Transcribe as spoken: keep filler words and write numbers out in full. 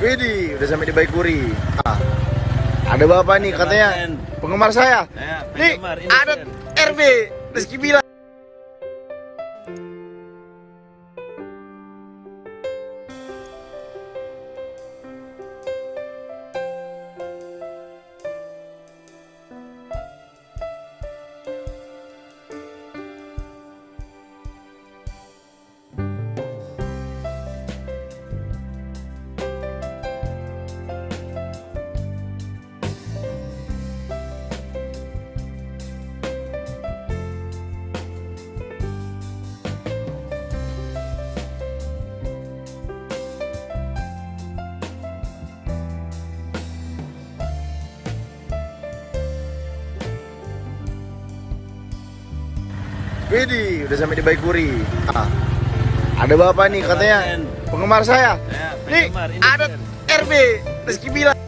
Widih, udah sampai di Baikuri. Ah, ada bapak nih katanya penggemar saya. Nih ada R B Rizky Bilar. Widih, udah sampai di Baikuri. Ah, ada bapak nih katanya penggemar saya. Nih ada R B Rizky Bilar.